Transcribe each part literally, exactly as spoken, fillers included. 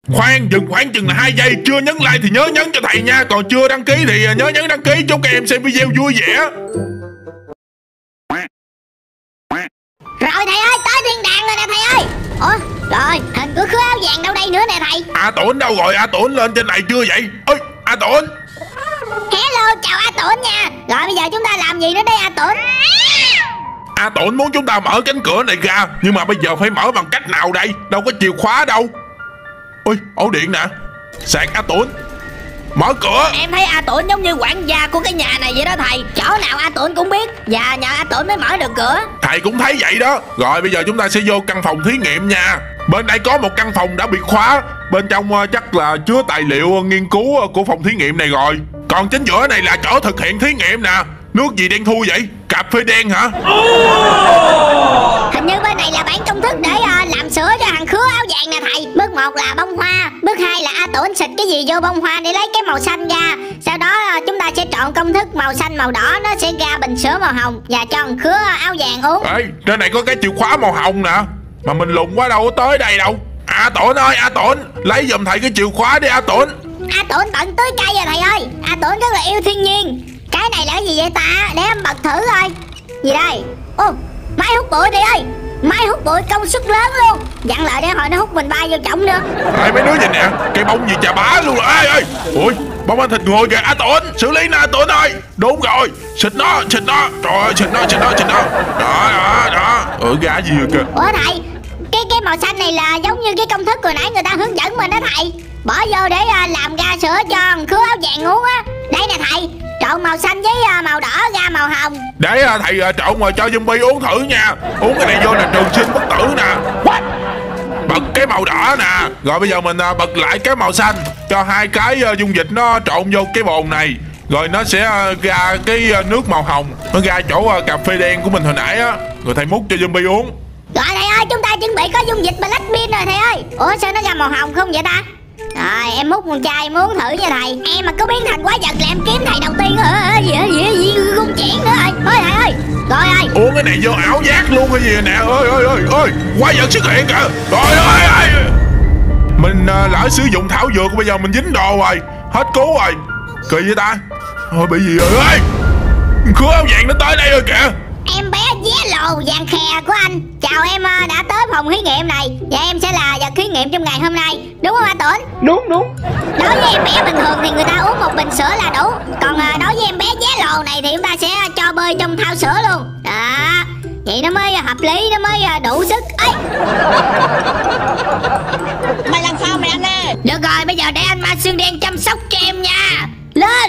Khoan, dừng khoảng chừng là hai giây. Chưa nhấn like thì nhớ nhấn cho thầy nha. Còn chưa đăng ký thì nhớ nhấn đăng ký. Chúc các em xem video vui vẻ. Rồi thầy ơi, tới thiên đàng rồi nè thầy ơi. Ủa, rồi, hình của khứa áo vàng đâu đây nữa nè thầy. A Tuấn đâu rồi? A Tuấn lên trên này chưa vậy? Ơi, A Tuấn. Hello, chào A Tuấn nha. Rồi bây giờ chúng ta làm gì nữa đây A Tuấn? A Tuấn muốn chúng ta mở cánh cửa này ra. Nhưng mà bây giờ phải mở bằng cách nào đây? Đâu có chìa khóa đâu. Ui, ổ điện nè. Sạc A Tuấn. Mở cửa. Em thấy A Tuấn giống như quản gia của cái nhà này vậy đó thầy. Chỗ nào A Tuấn cũng biết. Và nhờ A Tuấn mới mở được cửa. Thầy cũng thấy vậy đó. Rồi bây giờ chúng ta sẽ vô căn phòng thí nghiệm nha. Bên đây có một căn phòng đã bị khóa. Bên trong uh, chắc là chứa tài liệu uh, nghiên cứu uh, của phòng thí nghiệm này rồi. Còn chính giữa này là chỗ thực hiện thí nghiệm nè. Nước gì đen thui vậy? Cà phê đen hả? Hình như bên này là bản công thức để uh, làm sữa cho thằng khứa áo vàng nè thầy. Bước một là bông hoa. Bước hai là A Tuấn xịt cái gì vô bông hoa để lấy cái màu xanh ra. Sau đó uh, chúng ta sẽ chọn công thức màu xanh màu đỏ. Nó sẽ ra bình sữa màu hồng. Và cho thằng khứa áo vàng uống. Ê, trên này có cái chìa khóa màu hồng nè. Mà mình lùng quá đâu có tới đây đâu. A Tuấn ơi, A Tuấn, lấy giùm thầy cái chìa khóa đi A Tuấn. A Tuấn tận tưới cây rồi thầy ơi. A Tuấn rất là yêu thiên nhiên. Cái này là cái gì vậy ta? Để em bật thử coi. Gì đây? Ô, máy hút bụi đi ơi. Máy hút bụi công suất lớn luôn. Dặn lại để hồi nó hút mình bay vô trọng nữa. Ê mấy đứa nhìn nè, cái bông gì chà bá luôn rồi. Ê ê, ui, bông ăn thịt người kìa. A Tuấn, xử lý nè A Tuấn ơi. Đúng rồi, xịt nó, xịt nó. Trời ơi, xịt nó, xịt nó, xịt nó. Đó, đó, đó. Ừ, gà gì rồi kìa. Ủa thầy, cái cái màu xanh này là giống như cái công thức hồi nãy người ta hướng dẫn mình đó thầy. Bỏ vô để làm ra sữa cho khứa áo vàng uống á. Đây nè thầy, trộn màu xanh với màu đỏ ra màu hồng. Để thầy trộn rồi cho zombie uống thử nha. Uống cái này vô là trường sinh bất tử nè. Bật cái màu đỏ nè. Rồi bây giờ mình bật lại cái màu xanh. Cho hai cái dung dịch nó trộn vô cái bồn này. Rồi nó sẽ ra cái nước màu hồng. Nó ra chỗ cà phê đen của mình hồi nãy á. Rồi thầy múc cho zombie uống. Rồi thầy ơi, chúng ta chuẩn bị có dung dịch black bean rồi thầy ơi. Ủa sao nó ra màu hồng không vậy ta? Rồi em múc một chai em uống thử nha thầy. Em mà có biến thành quái vật là em kiếm thầy đầu tiên hả? Gì gì gì gung chuyển nữa rồi. Ôi thầy ơi. Rồi ơi. Uống cái này vô ảo giác luôn hay gì nè. Ơi ơi ơi ơi, quái vật xuất hiện kìa. Rồi ơi ơi. Mình uh, lỡ sử dụng thảo dược bây giờ mình dính đồ rồi. Hết cứu rồi. Kỳ vậy ta? Thôi bị gì rồi ơi. Khứa áo vàng nó tới đây rồi kìa. Em bé vé lồ vàng khè của anh. Chào em đã tới phòng thí nghiệm này. Và em sẽ là vật thí nghiệm trong ngày hôm nay. Đúng không A Tuấn? Đúng đúng. Đối với em bé bình thường thì người ta uống một bình sữa là đủ. Còn đối với em bé vé lồ này thì chúng ta sẽ cho bơi trong thau sữa luôn. Đó, vậy nó mới hợp lý, nó mới đủ sức. Ê, Mày làm sao mày anh ơi? được rồi, bây giờ để anh Ma Xương Đen chăm sóc cho em nha. Lên.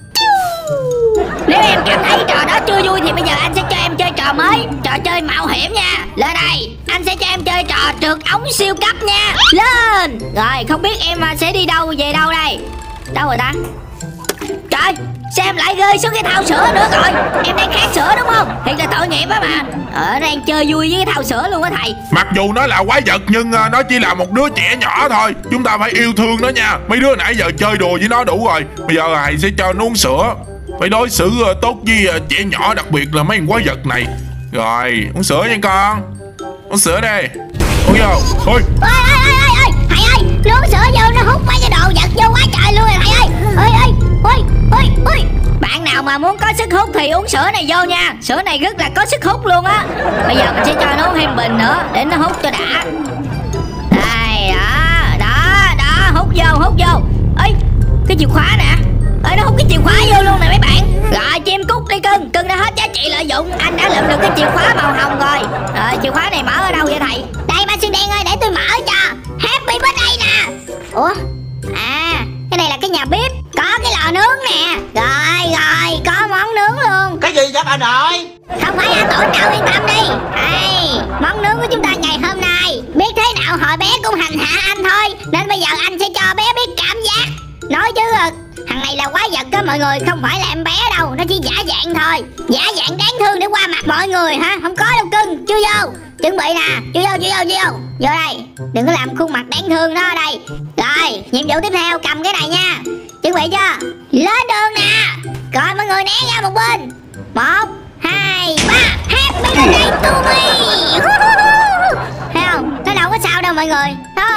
Nếu em cảm thấy trò đó chưa vui thì bây giờ anh sẽ cho em chơi trò mới. Trò chơi mạo hiểm nha. Lên đây, anh sẽ cho em chơi trò trượt ống siêu cấp nha. Lên. Rồi, không biết em sẽ đi đâu, về đâu đây? Đâu rồi ta? Trời, sao em lại rơi xuống cái thau sữa nữa rồi? Em đang khát sữa đúng không? Thì là tội nghiệp á mà. Ở đang chơi vui với cái thau sữa luôn á thầy. Mặc dù nó là quái vật nhưng nó chỉ là một đứa trẻ nhỏ thôi. Chúng ta phải yêu thương nó nha. Mấy đứa nãy giờ chơi đùa với nó đủ rồi. Bây giờ thầy sẽ cho nó uống sữa. Phải đối xử tốt với trẻ nhỏ, đặc biệt là mấy con quái vật này. Rồi, uống sữa nha con. Uống sữa đây. Uống vô. Ôi. Ôi ôi ôi ôi, thầy ơi, nó uống sữa vô nó hút mấy cái đồ vật vô quá trời luôn rồi thầy ơi. Ôi ôi, ôi, ôi, ôi. Bạn nào mà muốn có sức hút thì uống sữa này vô nha. Sữa này rất là có sức hút luôn á. Bây giờ mình sẽ cho nó uống thêm bình nữa để nó hút cho đã. Đây, đó, đó, đó, hút vô, hút vô. Ê, cái chìa khóa nè. Ê, nó hút cái chìa khóa vô luôn nè mấy bạn. Rồi, chim cút đi cưng. Cưng đã hết giá trị lợi dụng. Anh đã lượm được cái chìa khóa màu hồng rồi. Rồi, chìa khóa này mở ở đâu vậy thầy? Đây, Ma Xương Đen ơi, để tôi mở cho. Happy birthday nè. Ủa? À, cái này là cái nhà bếp. Có cái lò nướng nè. Rồi, rồi, có món nướng luôn. Cái gì vậy bà nội? Không phải A Tuấn đâu, yên tâm đi. Đây, món nướng của chúng ta ngày hôm nay. Biết thế nào hồi bé cũng hành hạ anh thôi. Nên bây giờ anh sẽ cho bé biết cảm giác. Nói chứ thằng này là quái vật á mọi người, không phải là em bé đâu. Nó chỉ giả dạng thôi. Giả dạng đáng thương để qua mặt mọi người hả? Không có đâu cưng, chưa vô. Chuẩn bị nè, chưa vô, chưa vô, chưa vô. Vô đây, đừng có làm khuôn mặt đáng thương đó ở đây. Rồi, nhiệm vụ tiếp theo cầm cái này nha. Chuẩn bị chưa? Lên đường nè. Rồi mọi người né ra một bên. Một, hai, ba. Happy birthday to me. Thấy không? Nó đâu có sao đâu mọi người. Nó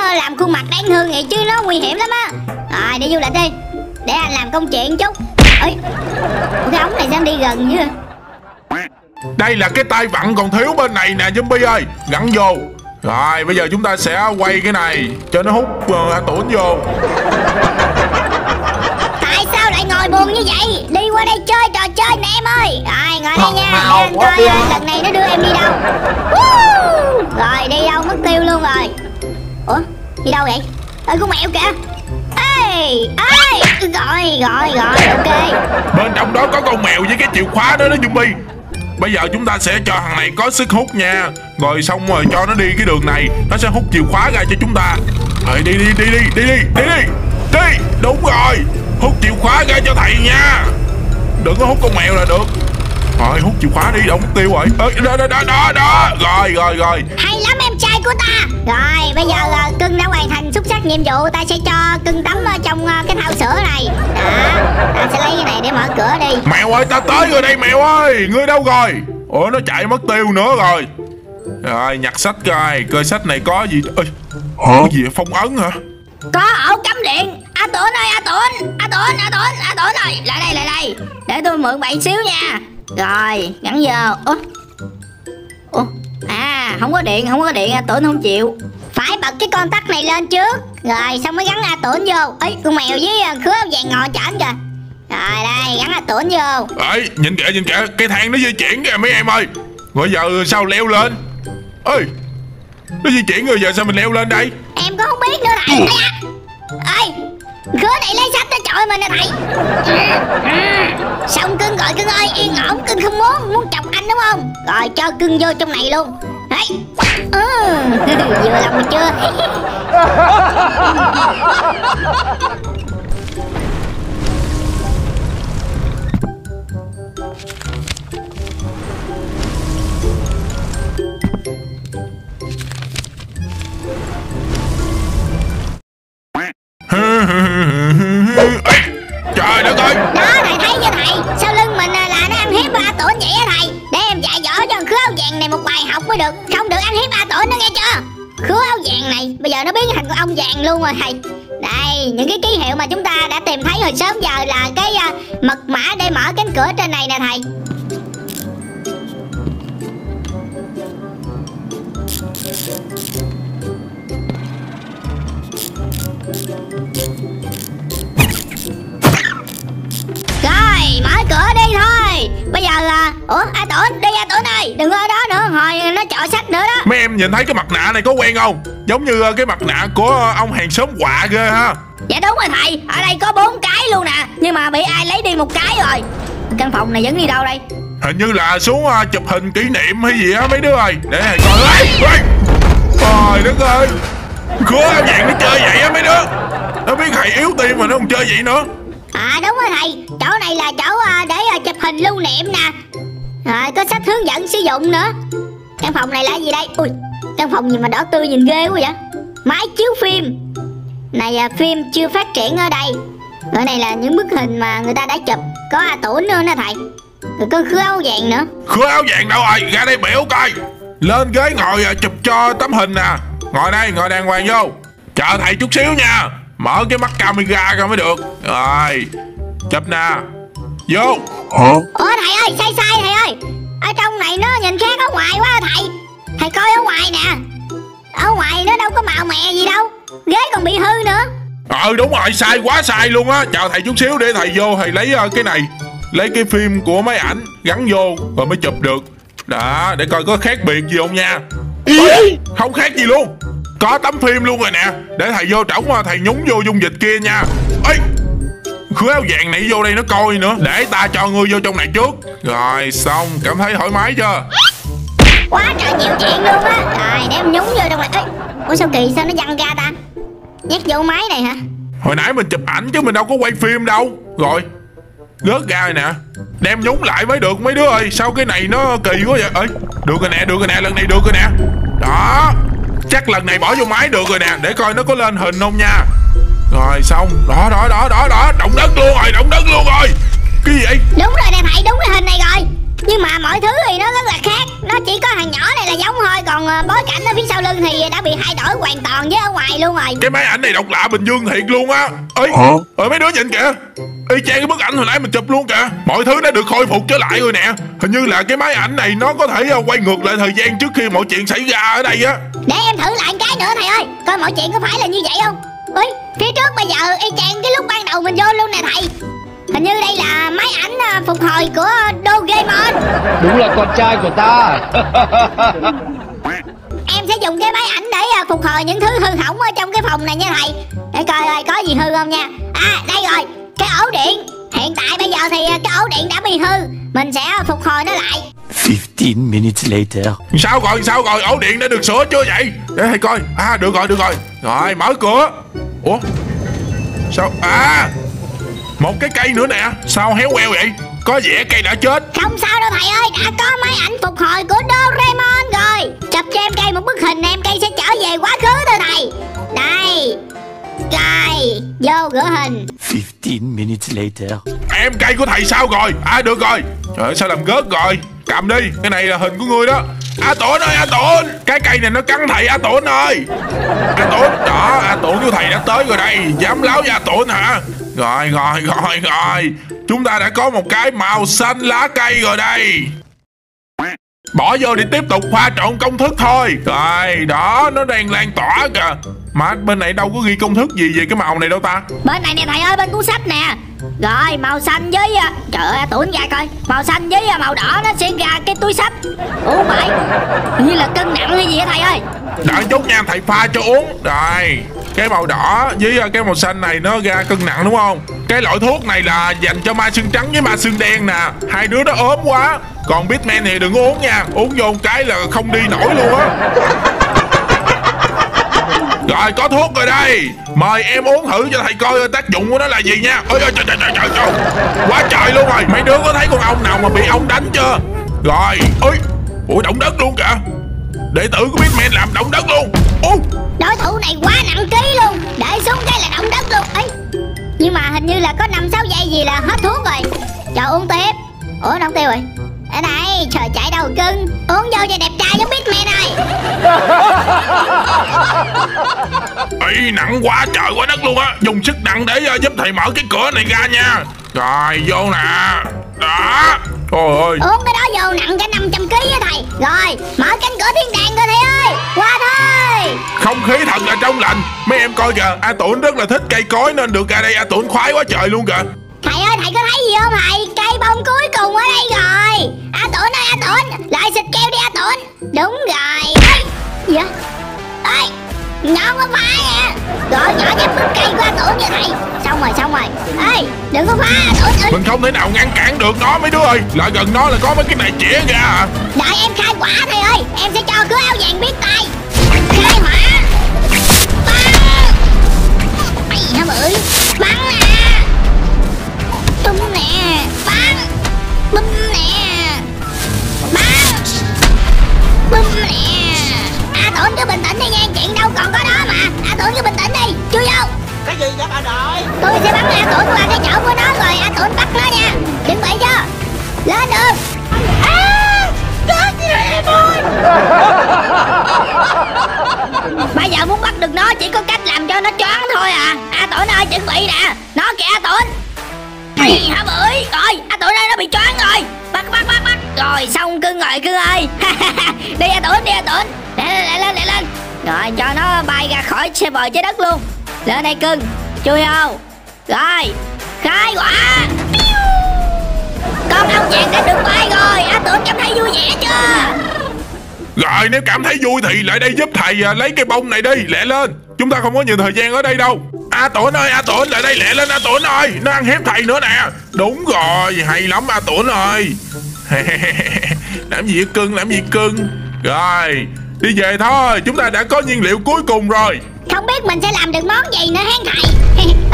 làm khuôn mặt đáng thương vậy chứ nó nguy hiểm lắm á. Rồi đi du lịch đi, để anh làm công chuyện chút. Ê, cái ống này sao đi gần như. Đây là cái tay vặn còn thiếu bên này nè zombie ơi, gắn vô. Rồi bây giờ chúng ta sẽ quay cái này cho nó hút uh, A Tuấn vô. Tại sao lại ngồi buồn như vậy? Đi qua đây chơi trò chơi nè em ơi. Rồi ngồi đây nha, để anh coi uh, lần này nó đưa em đi đâu. Woo! Rồi đi đâu mất tiêu luôn rồi. Ủa đi đâu vậy? Ơi con mèo kìa. Ê ê rồi rồi rồi ok. Bên trong đó có con mèo với cái chìa khóa đó đó zombie. Bây giờ chúng ta sẽ cho thằng này có sức hút nha. Rồi xong rồi cho nó đi cái đường này, nó sẽ hút chìa khóa ra cho chúng ta. Rồi đi đi đi đi đi đi đi đi đi. Đúng rồi, hút chìa khóa ra cho thầy nha. Đừng có hút con mèo là được. Rồi hút chìa khóa đi, đâu mất tiêu rồi. Ê, đó đó đó đó đó. Rồi rồi rồi. Hay lắm em trai của ta. Rồi bây giờ uh, cưng đã hoàn thành xuất sắc nhiệm vụ. Ta sẽ cho cưng tắm ở trong uh, cái thau sữa này. Đó, ta sẽ lấy cái này để mở cửa đi. Mèo ơi, ta tới rồi đây mèo ơi. Ngươi đâu rồi? Ủa nó chạy mất tiêu nữa rồi. Rồi nhặt sách coi, coi sách này có gì. Ê, có gì vậy? Phong ấn hả? Có ổ cắm điện. A Tuấn ơi, A Tuấn, A Tuấn, A Tuấn, A Tuấn ơi, lại đây, lại đây. Để tôi mượn bạn xíu nha. Rồi, gắn vô. Ủa? Ủa? À, không có điện, không có điện, A Tuấn không chịu. Phải bật cái con tắc này lên trước. Rồi, xong mới gắn A Tuấn vô. Ê, con mèo với khứa áo vàng ngồi chảnh kìa. Rồi đây, gắn A Tuấn vô. Ê, nhìn kìa, nhìn kìa, cái thang nó di chuyển kìa mấy em ơi. Rồi giờ sao leo lên? Ê, nó di chuyển rồi giờ sao mình leo lên đây? Em cũng không biết nữa thầy. Ê, à. Ê, khứa này lấy sách tới chọi mình nè thầy. Xong cưng gọi cưng ơi, yên ổn, cưng không muốn, muốn chọc anh đúng không? Rồi cho cưng vô trong này luôn. Đấy. Ừ, vừa lòng chưa? Trời đất ơi. Đó thầy thấy chưa thầy? Sau lưng mình là nó ăn hiếp A Tuấn vậy á thầy. Để em dạy dỗ cho khứa áo vàng này một bài học mới được. Không được ăn hiếp A Tuấn nữa nghe chưa? Khứa áo vàng này bây giờ nó biến thành con ong vàng luôn rồi thầy. Đây, những cái ký hiệu mà chúng ta đã tìm thấy hồi sớm giờ là cái uh, mật mã để mở cánh cửa trên này nè thầy. Rồi, mở cửa đi thôi. Bây giờ là... Ủa, A Tuấn, đi A Tuấn ơi. Đừng ở đó nữa, hồi nó chọi sách nữa đó. Mấy em nhìn thấy cái mặt nạ này có quen không? Giống như cái mặt nạ của ông hàng xóm quạ ghê ha. Dạ đúng rồi thầy, ở đây có bốn cái luôn nè. Nhưng mà bị ai lấy đi một cái rồi. Căn phòng này dẫn đi đâu đây? Hình như là xuống uh, chụp hình kỷ niệm hay gì á mấy đứa ơi. Để thầy coi. Ê, ê. Trời đất ơi. Khứa áo vàng nó chơi vậy á mấy đứa. Nó biết thầy yếu tim mà nó không chơi vậy nữa. À đúng rồi thầy, chỗ này là chỗ uh, để uh, chụp hình lưu niệm nè. Rồi có sách hướng dẫn sử dụng nữa. Căn phòng này là gì đây? Ui, căn phòng gì mà đỏ tươi nhìn ghê quá vậy? Máy chiếu phim. Này uh, phim chưa phát triển ở đây. Ở này là những bức hình mà người ta đã chụp. Có A Tuấn nữa nè thầy. Rồi có khứa áo vàng nữa. Khứa áo vàng đâu rồi? Ra đây biểu coi. Lên ghế ngồi uh, chụp cho tấm hình nè. Ngồi đây, ngồi đàng hoàng vô. Chờ thầy chút xíu nha. Mở cái mắt camera ra mới được. Rồi, chụp nè. Vô. Hả? Ủa thầy ơi, sai sai thầy ơi. Ở trong này nó nhìn khác ở ngoài quá thầy. Thầy coi ở ngoài nè. Ở ngoài nó đâu có màu mè gì đâu. Ghế còn bị hư nữa. Ờ đúng rồi, sai quá sai luôn á. Chờ thầy chút xíu để thầy vô. Thầy lấy uh, cái này. Lấy cái phim của máy ảnh gắn vô rồi mới chụp được. Đó, để coi có khác biệt gì không nha. Ôi, không khác gì luôn. Có tấm phim luôn rồi nè. Để thầy vô trỏng thầy nhúng vô dung dịch kia nha. Ê, khứa áo vàng này vô đây nó coi nữa. Để ta cho ngươi vô trong này trước. Rồi xong, cảm thấy thoải mái chưa? Quá trời nhiều chuyện luôn á. Rồi để em nhúng vô trong này. Ê, ủa sao kỳ sao nó văng ra ta? Nhét vô máy này hả? Hồi nãy mình chụp ảnh chứ mình đâu có quay phim đâu. Rồi rớt ra rồi nè. Đem nhúng lại mới được mấy đứa ơi. Sao cái này nó kỳ quá vậy? Ê, được rồi nè, được rồi nè, lần này được rồi nè. Đó, chắc lần này bỏ vô máy được rồi nè. Để coi nó có lên hình không nha. Rồi xong. Đó đó đó đó đó. Động đất luôn rồi, động đất luôn rồi. Cái gì vậy? Đúng rồi nè thầy, đúng cái hình này rồi. Nhưng mà mọi thứ thì nó rất là khác. Nó chỉ có thằng nhỏ này là giống thôi, còn bối cảnh ở phía sau lưng thì đã bị thay đổi hoàn toàn với ở ngoài luôn rồi. Cái máy ảnh này độc lạ Bình Dương thiệt luôn á. Ê, ơi mấy đứa nhìn kìa, y chang cái bức ảnh hồi nãy mình chụp luôn kìa. Mọi thứ đã được khôi phục trở lại rồi nè. Hình như là cái máy ảnh này nó có thể quay ngược lại thời gian trước khi mọi chuyện xảy ra ở đây á. Để em thử lại một cái nữa thầy ơi, coi mọi chuyện có phải là như vậy không. Ui, phía trước bây giờ y chang cái lúc ban đầu mình vô luôn nè thầy. Hình như đây là máy ảnh phục hồi của Doraemon. Đúng là con trai của ta. Em sẽ dùng cái máy ảnh để phục hồi những thứ hư hỏng ở trong cái phòng này nha thầy. Để coi coi có gì hư không nha. À đây rồi, cái ổ điện. Hiện tại bây giờ thì cái ổ điện đã bị hư, mình sẽ phục hồi nó lại. fifteen minutes later. Sao rồi, sao rồi, ổ điện đã được sửa chưa vậy? Để thầy coi. À được rồi, được rồi. Rồi, mở cửa. Ủa? Sao? À, một cái cây nữa nè. Sao héo queo vậy? Có vẻ cây đã chết. Không sao đâu thầy ơi, đã có máy ảnh phục hồi của Doraemon rồi. Chụp cho em cây một bức hình, em cây sẽ trở về quá khứ thôi thầy. Đây. Cây vô gửi hình. fifteen minutes later. Em cây của thầy sao rồi? À được rồi. Trời ơi, sao làm gớt rồi? Cầm đi, cái này là hình của ngươi đó. A Tổn ơi, A Tổn, cái cây này nó cắn thầy A Tổn ơi. A Tổn, đó, A Tổn của thầy đã tới rồi đây. Dám láo với A Tổn hả? Rồi, rồi, rồi, rồi. Chúng ta đã có một cái màu xanh lá cây rồi đây. Bỏ vô để tiếp tục pha trộn công thức thôi. Rồi, đó, nó đang lan tỏa kìa. Mà bên này đâu có ghi công thức gì về cái màu này đâu ta. Bên này nè thầy ơi, bên cuốn sách nè. Rồi, màu xanh với... Trời ơi, Tuấn ra coi. Màu xanh với màu đỏ nó sẽ ra cái túi sách. Ủa vậy? Như là cân nặng hay gì vậy thầy ơi? Đợi chút nha, thầy pha cho uống. Rồi, cái màu đỏ với cái màu xanh này nó ra cân nặng đúng không? Cái loại thuốc này là dành cho ma xương trắng với ma xương đen nè. Hai đứa đó ốm quá. Còn Bitman thì đừng uống nha. Uống vô một cái là không đi nổi luôn á. Rồi, có thuốc rồi đây. Mời em uống thử cho thầy coi tác dụng của nó là gì nha. Ôi trời trời trời trời trời. Quá trời luôn rồi. Mấy đứa có thấy con ong nào mà bị ong đánh chưa? Rồi, ôi, ủa động đất luôn kìa. Đệ tử của Bitman làm động đất luôn. Ủa? Đối thủ này quá nặng ký luôn. Để xuống cái là động đất luôn. Ấy, nhưng mà hình như là có năm sáu giây gì là hết thuốc rồi. Chờ uống tiếp. Ủa nó không tiêu rồi. Ở đây, trời chạy đâu cưng. Uống vô cho đẹp trai giống Bitman này. Ê, nặng quá trời quá đất luôn á. Dùng sức nặng để uh, giúp thầy mở cái cửa này ra nha. Rồi, vô nè. Đó. Trời ơi. Uống cái đó vô nặng cả năm trăm ký á thầy. Rồi, mở cánh cửa thiên đàng rồi thầy ơi. Qua thôi. Không khí thật là trong lành. Mấy em coi kìa, A Tổn rất là thích cây cối nên được ra đây A Tổn khoái quá trời luôn kìa. Thầy ơi, thầy có thấy gì không thầy? Cây bông cuối cùng ở đây rồi. A Tổn ơi, A Tổn, lại xịt keo đi A Tổn. Đúng rồi. Ê, gì vậy? Ê, nhỏ có phá nè. Rồi, nhỏ dám bứt cây của A Tổn nha thầy. Xong rồi, xong rồi. Ê, đừng có phá A Tổn ơi. Mình không thể nào ngăn cản được nó mấy đứa ơi. Lại gần nó là có mấy cái này chĩa ra à. Đợi em khai quả thầy ơi. Em sẽ cho cửa áo vàng biết tay. Khai hỏa. Bắn. Mày hả bưởi. Bắn nè. Bum nè. Bắn. Bum nè. Bắn. Bum nè. A Tổn cứ bình tĩnh đi nha, chuyện đâu còn có đó mà. A Tổn cứ bình tĩnh đi. Chui vô. Cái gì vậy bà nội? Tôi sẽ bắn A Tổn qua cái chỗ của nó rồi A Tổn bắt nó nha. Chuẩn bị chưa? Lên đường. À, chết rồi em ơi. Bây giờ muốn bắt được nó chỉ có cách làm cho nó choáng thôi à. A Tổn ơi, chuẩn bị nè. Nó kìa A Tổn. Ây hả bưởi. Rồi, A Tổn ơi, nó bị choáng rồi. Bắt bắt bắt bắt. Rồi xong cưng rồi cưng ơi. Đi A Tổn, đi A Tổn. Để lên, để lên, để lên. Rồi cho nó bay ra khỏi xe bờ trái đất luôn. Lên đây cưng. Chui vô. Rồi, khai quả. Con ong vàng đã được bay rồi. A Tổn cảm thấy vui vẻ chưa? Rồi, nếu cảm thấy vui thì lại đây giúp thầy à, lấy cái bông này đi. Lẹ lên. Chúng ta không có nhiều thời gian ở đây đâu. A Tổn ơi, A Tổn lại đây, lẹ lên A Tổn ơi. Nó ăn hiếp thầy nữa nè. Đúng rồi, hay lắm A Tổn ơi. Làm gì cưng, làm gì cưng. Rồi, đi về thôi. Chúng ta đã có nhiên liệu cuối cùng rồi. Không biết mình sẽ làm được món gì nữa hén thầy.